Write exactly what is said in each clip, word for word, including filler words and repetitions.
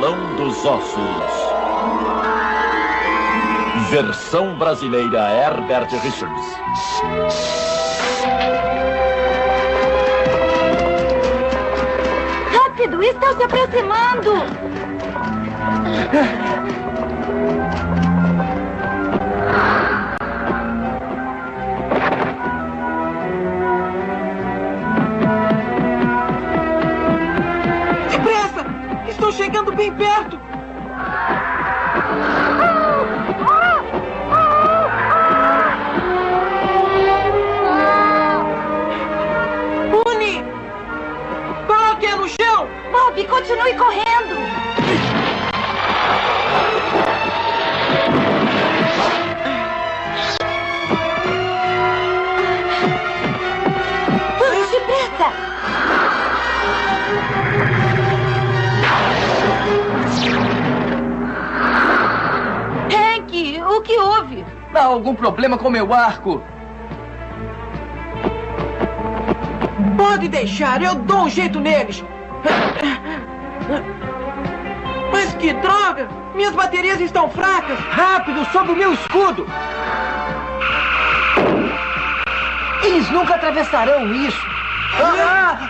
Salão dos Ossos. Versão brasileira Herbert Richards. Rápido, estão se aproximando. Depressa! Estão chegando bem perto. Puni! Coloque-a no chão! Bob, continue correndo! Vamos depressa! Hank, o que houve? Há algum problema com meu arco? Pode deixar, eu dou um jeito neles. Mas que droga! Minhas baterias estão fracas! Rápido, sob o meu escudo! Eles nunca atravessarão isso! Ah!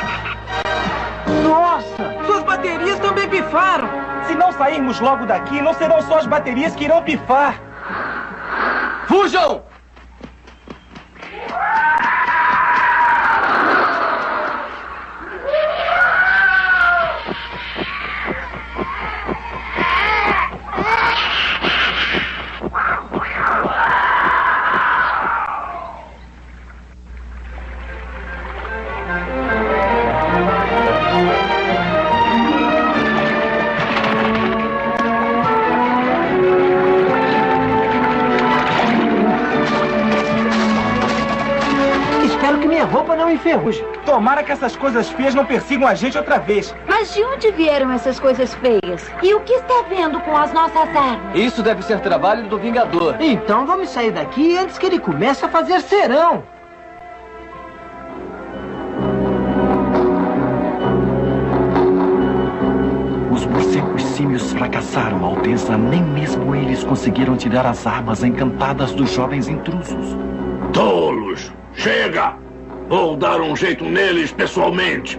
Nossa! Suas baterias também pifaram! Se não sairmos logo daqui, não serão só as baterias que irão pifar! Fujam! Enferruje. Tomara que essas coisas feias não persigam a gente outra vez. Mas de onde vieram essas coisas feias? E o que está vendo com as nossas armas? Isso deve ser trabalho do Vingador. Então vamos sair daqui antes que ele comece a fazer serão. Os morcegos símios fracassaram, Alteza. Nem mesmo eles conseguiram tirar as armas encantadas dos jovens intrusos. Tolos! Chega! Vou dar um jeito neles pessoalmente.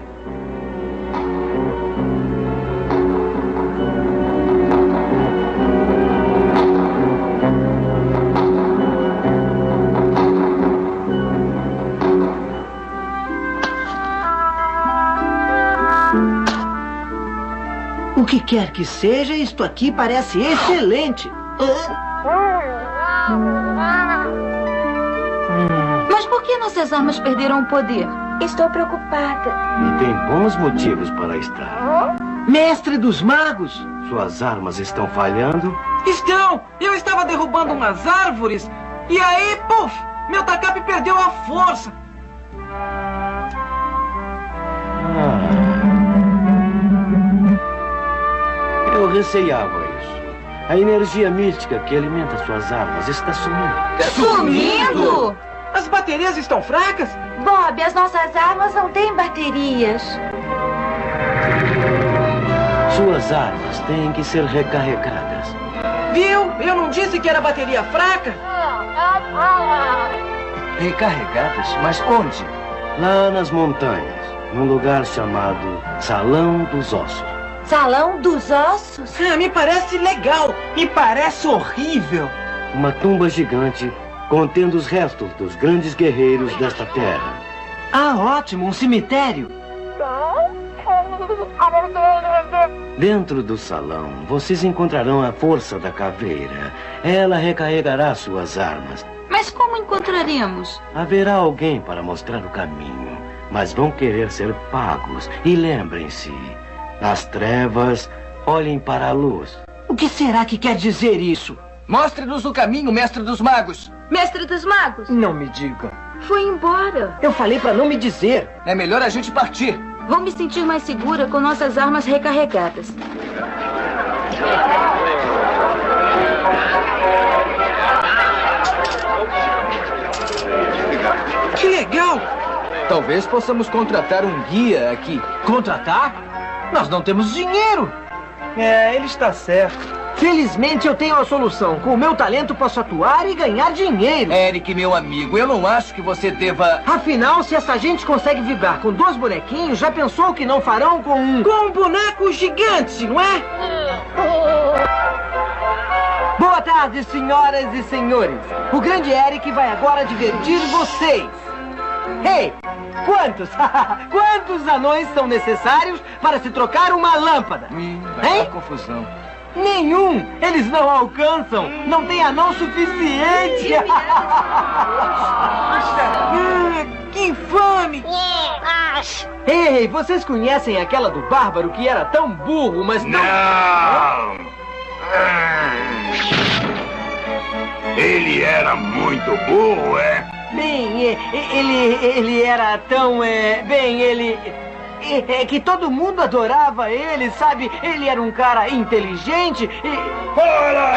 O que quer que seja, isto aqui parece excelente. Mas por que nossas armas perderam o poder? Estou preocupada. E tem bons motivos para estar. Mestre dos magos! Suas armas estão falhando? Estão! Eu estava derrubando umas árvores e aí, puf! Meu tacape perdeu a força. Ah. Eu receava isso. A energia mística que alimenta suas armas está sumindo. Sumindo? As baterias estão fracas? Bob, as nossas armas não têm baterias. Suas armas têm que ser recarregadas. Viu? Eu não disse que era bateria fraca? Recarregadas? Mas onde? Lá nas montanhas, num lugar chamado Salão dos Ossos. Salão dos Ossos? Ah, me parece legal. Me parece horrível. Uma tumba gigante contendo os restos dos grandes guerreiros desta terra. Ah, ótimo, um cemitério. Dentro do salão, vocês encontrarão a força da caveira. Ela recarregará suas armas. Mas como encontraremos? Haverá alguém para mostrar o caminho, mas vão querer ser pagos. E lembrem-se, nas trevas, olhem para a luz. O que será que quer dizer isso? Mostre-nos o caminho, mestre dos magos. Mestre dos magos? Não me diga. Foi embora. Eu falei para não me dizer. É melhor a gente partir. Vou me sentir mais segura com nossas armas recarregadas. Que legal! Talvez possamos contratar um guia aqui. Contratar? Nós não temos dinheiro. É, ele está certo. Felizmente eu tenho a solução. Com o meu talento posso atuar e ganhar dinheiro. Eric, meu amigo, eu não acho que você deva... Afinal, se essa gente consegue vibrar com dois bonequinhos, já pensou o que não farão com um... Com um boneco gigante, não é? Boa tarde, senhoras e senhores. O grande Eric vai agora divertir vocês. Ei, quantos, quantos anões são necessários para se trocar uma lâmpada? Ih, vai Hein? dar confusão. Nenhum! Eles não alcançam! Não tem anão suficiente! Ah, que infame! Ei, vocês conhecem aquela do Bárbaro que era tão burro, mas não... Não! Ele era muito burro, é? Bem, é, ele, ele era tão... É, bem, ele... É, é que todo mundo adorava ele, sabe? Ele era um cara inteligente e... Fora!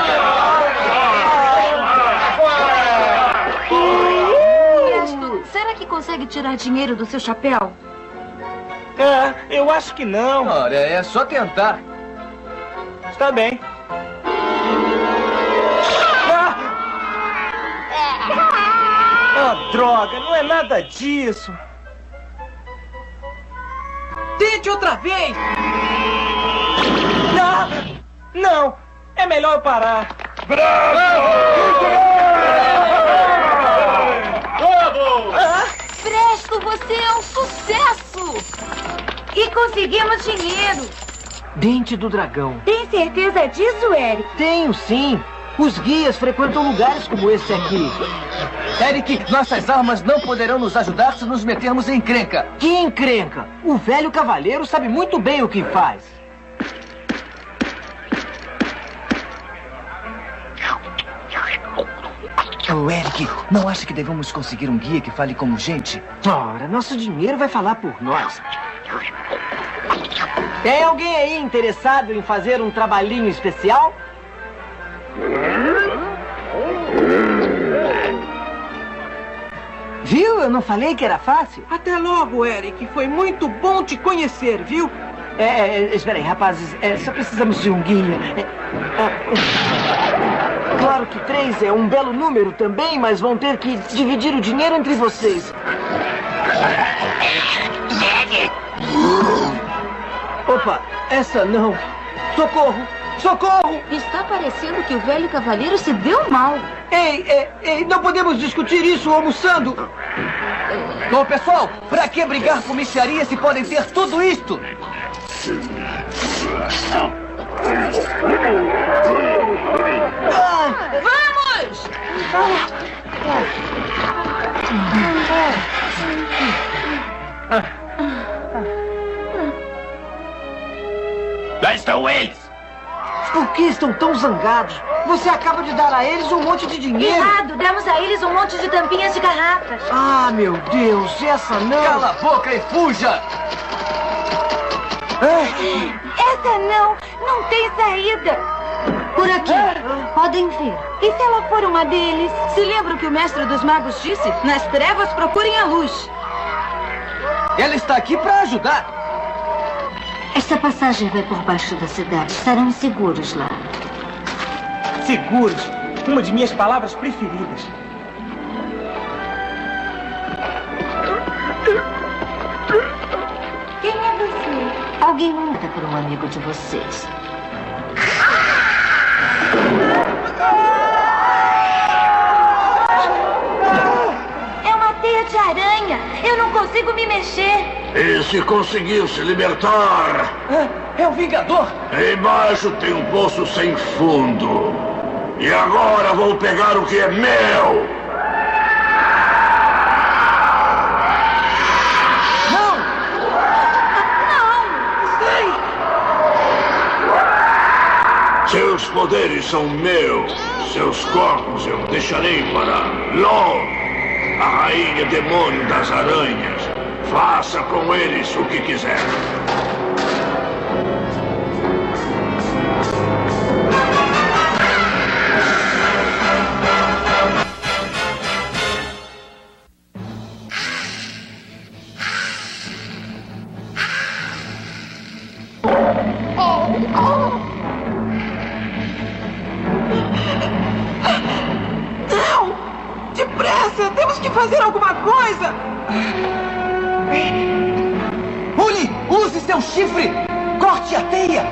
Presto, será que consegue tirar dinheiro do seu chapéu? É, eu acho que não. Olha, é só tentar. Está bem. Ah! Ah, droga, não é nada disso. Tente outra vez! Ah! Não, é melhor eu parar. Presto, você é um sucesso! E conseguimos dinheiro! Dente do dragão. Tem certeza disso, Eric? Tenho sim. Os guias frequentam lugares como esse aqui. Eric, nossas armas não poderão nos ajudar se nos metermos em encrenca. Que encrenca! O velho cavaleiro sabe muito bem o que faz. Oh, Eric, não acha que devemos conseguir um guia que fale como gente? Ora, nosso dinheiro vai falar por nós. Tem alguém aí interessado em fazer um trabalhinho especial? Viu? Eu não falei que era fácil? Até logo, Eric. Foi muito bom te conhecer, viu? É, é, espera aí, rapazes. É, só precisamos de um guia. É, é, é. Claro que três é um belo número também, mas vão ter que dividir o dinheiro entre vocês. Opa, essa não. Socorro! Socorro! Está parecendo que o velho cavaleiro se deu mal. Ei, ei, ei, não podemos discutir isso almoçando. Bom, pessoal, pra que brigar com mixaria se podem ter tudo isto? Ah, Vamos! Lá estão eles! por que estão tão zangados? Você acaba de dar a eles um monte de dinheiro. Errado, demos a eles um monte de tampinhas de garrafas. Ah, meu Deus, essa não. Cala a boca e fuja! Essa não, não tem saída. Por aqui, podem ver. E se ela for uma deles? Se lembra o que o mestre dos magos disse? Nas trevas procurem a luz. Ela está aqui para ajudar. Esta passagem vai por baixo da cidade. Estarão seguros lá. Seguros? Uma de minhas palavras preferidas. Quem é você? Alguém luta por um amigo de vocês. É uma teia de aranha. Eu não consigo me mexer. Esse conseguiu se libertar. É, é o Vingador. Embaixo tem um poço sem fundo. E agora vou pegar o que é meu. Não! Não! Seus poderes são meus. Seus corpos eu deixarei para Lon, a rainha demônio das aranhas. Faça com eles o que quiser. Não! Depressa! Temos que fazer alguma coisa! Uli, use seu chifre! Corte a teia!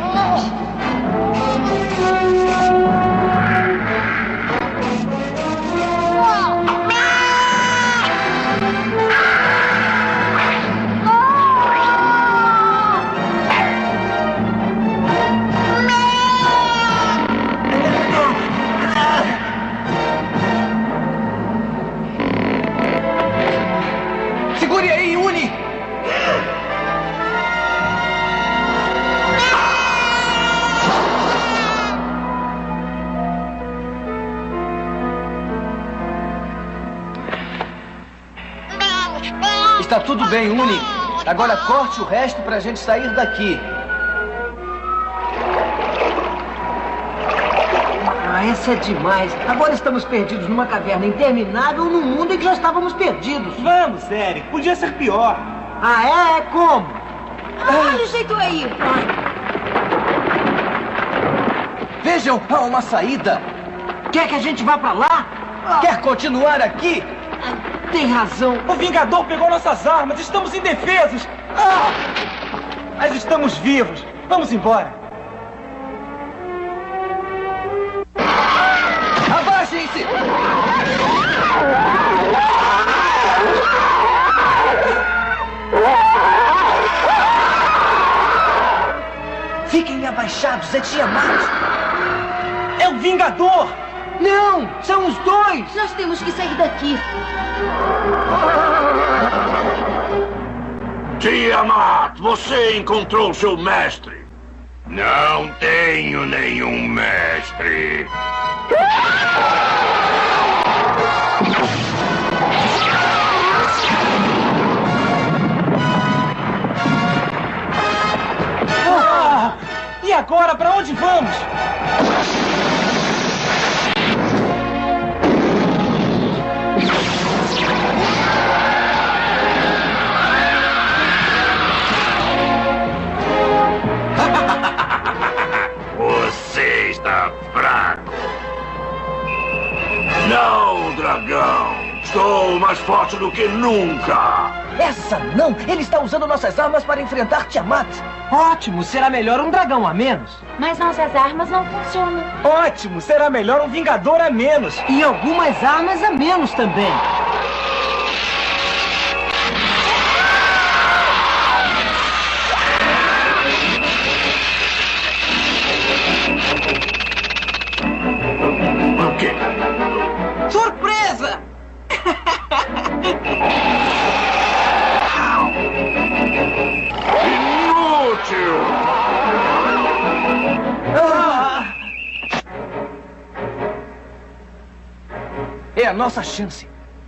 Segure aí, Uli! Está tudo bem, Uni. Agora corte o resto pra gente sair daqui. Ah, essa é demais. Agora estamos perdidos numa caverna interminável num mundo em que já estávamos perdidos. Vamos, Eric. Podia ser pior. Ah, é? Como? Olha o jeito aí. Vejam, há uma saída. Quer que a gente vá pra lá? Quer continuar aqui? Tem razão. O Vingador pegou nossas armas. Estamos indefesos. Ah! Mas estamos vivos. Vamos embora. Abaixem-se! Fiquem abaixados, é Tiamat. É o Vingador! Não! São os dois! Nós temos que sair daqui. Tiamat, você encontrou seu mestre? Não tenho nenhum mestre. Ah! E agora, para onde vamos? Você está fraco. Não, dragão. Estou mais forte do que nunca. Essa não! Ele está usando nossas armas para enfrentar Tiamat. Ótimo! Será melhor um dragão a menos. Mas nossas armas não funcionam. Ótimo! Será melhor um Vingador a menos. E algumas armas a menos também. O quê? Surpresa! Inútil! Ah! É a nossa chance.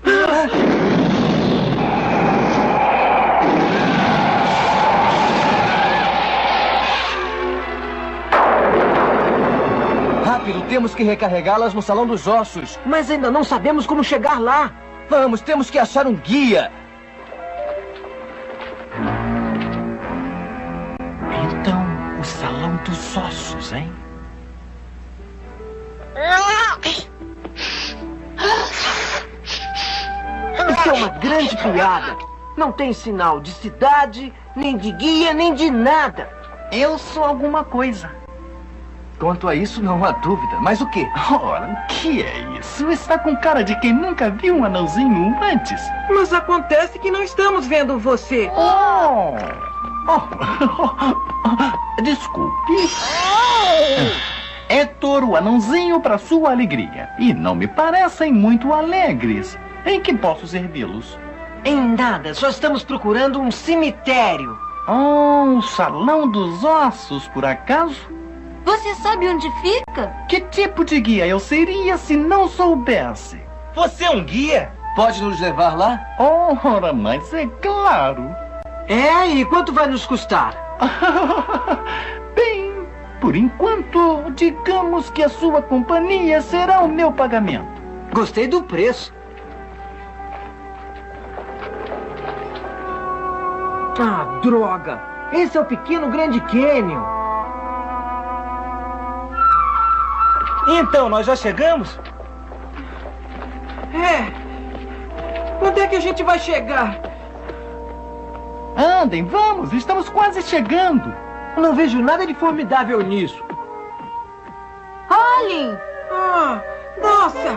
Rápido, temos que recarregá-las no Salão dos Ossos. Mas ainda não sabemos como chegar lá. Vamos, temos que achar um guia. Então, o Salão dos Ossos, hein? Isso é uma grande piada. Não tem sinal de cidade, nem de guia, nem de nada. Eu sou alguma coisa. Quanto a isso, não há dúvida. Mas o quê? Ora, o que é isso? Está com cara de quem nunca viu um anãozinho antes. Mas acontece que não estamos vendo você. Oh! oh. Desculpe. Héctor, o anãozinho, para sua alegria. E não me parecem muito alegres. Em que posso servi-los? Em nada, só estamos procurando um cemitério. Oh, o Salão dos Ossos, por acaso? Você sabe onde fica? Que tipo de guia eu seria se não soubesse? Você é um guia? Pode nos levar lá? Ora, mas é claro. É, e quanto vai nos custar? Bem, por enquanto, digamos que a sua companhia será o meu pagamento. Gostei do preço. Ah, droga! Esse é o pequeno Grande Canyon. Então, nós já chegamos? É. Quando é que a gente vai chegar? Andem, vamos, estamos quase chegando. Não vejo nada de formidável nisso. Olhem! Ah, nossa!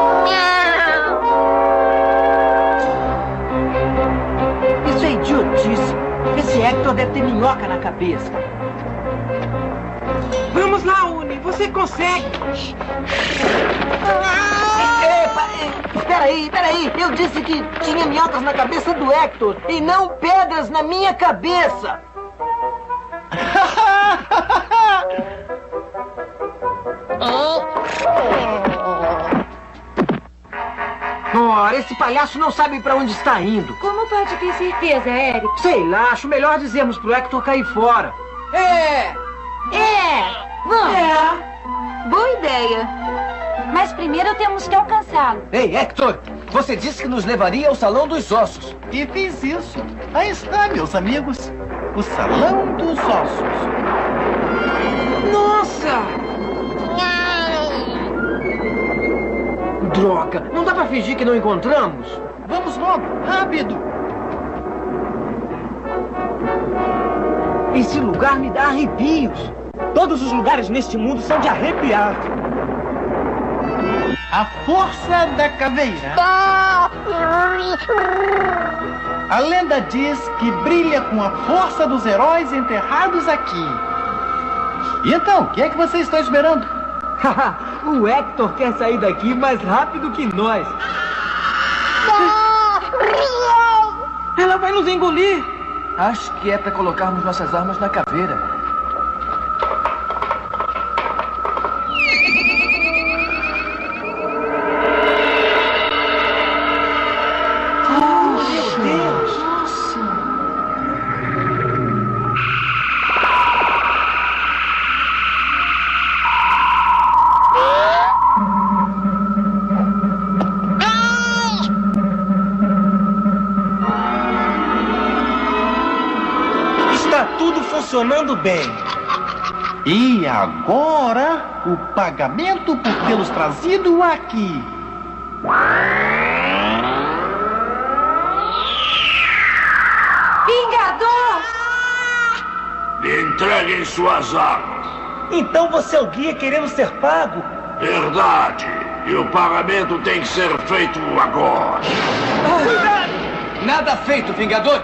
Isso é idiotice. Esse Hector deve ter minhoca na cabeça. Vamos lá, Uni, você consegue! Epa, espera aí, espera aí. Eu disse que tinha minhocas na cabeça do Hector e não pedras na minha cabeça. Ora, esse palhaço não sabe pra onde está indo. Como pode ter certeza, Eric? Sei lá, acho melhor dizermos pro Hector cair fora. É! É! Vamos! É! Boa ideia. Mas primeiro temos que alcançá-lo. Ei, Hector, você disse que nos levaria ao Salão dos Ossos. E fiz isso. Aí está, meus amigos. O Salão dos Ossos. Nossa! Droga, não dá pra fingir que não encontramos? Vamos logo, rápido. Esse lugar me dá arrepios. Todos os lugares neste mundo são de arrepiar. A força da caveira. A lenda diz que brilha com a força dos heróis enterrados aqui. E então, o que é que você está esperando? O Hector quer sair daqui mais rápido que nós. Ela vai nos engolir! Acho que é para colocarmos nossas armas na caveira. Funcionando bem. E agora, o pagamento por tê-los trazido aqui. Vingador! Entreguem suas armas. Então você é o guia querendo ser pago? Verdade. E o pagamento tem que ser feito agora. Ah, nada feito, Vingador.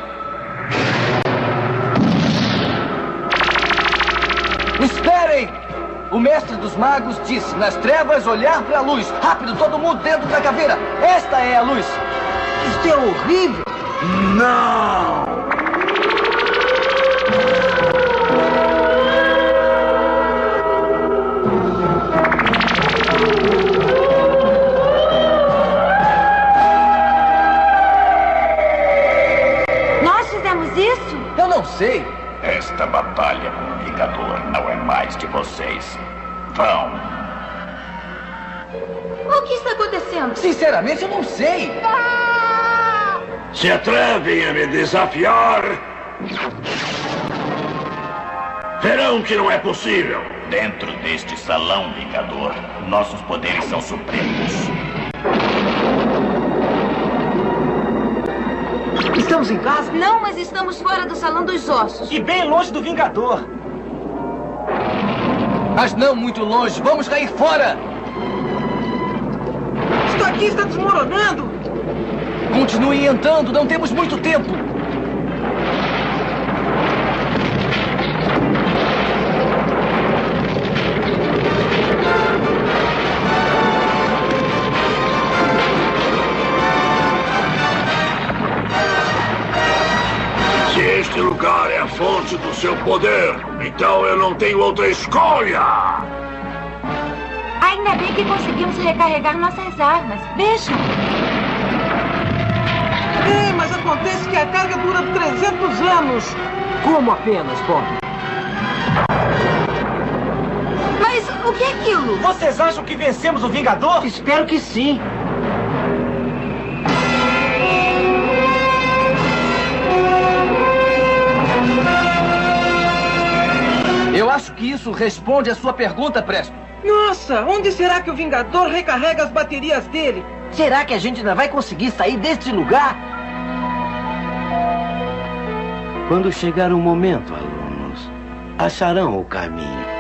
Esperem! O mestre dos magos disse nas trevas olhar para a luz. Rápido, todo mundo dentro da caveira. Esta é a luz. Isso é horrível. Não! Nós fizemos isso? Eu não sei. Esta batalha com o Vingador não é mais de vocês. Vão. O que está acontecendo? Sinceramente, eu não sei. Se atrevem a me desafiar, verão que não é possível. Dentro deste salão, Vingador, nossos poderes são supremos. Estamos em casa? Não, mas estamos fora do Salão dos Ossos. E bem longe do Vingador. Mas não muito longe. Vamos cair fora. Isso aqui está desmoronando. Continuem entrando. Não temos muito tempo. Se este lugar é a fonte do seu poder, então eu não tenho outra escolha. Ainda bem que conseguimos recarregar nossas armas. Vejam. É, mas acontece que a carga dura trezentos anos. Como apenas, Bob? Mas o que é aquilo? Vocês acham que vencemos o Vingador? Espero que sim. Eu acho que isso responde à sua pergunta, Presto. Nossa, onde será que o Vingador recarrega as baterias dele? Será que a gente ainda vai conseguir sair deste lugar? Quando chegar o momento, alunos, acharão o caminho.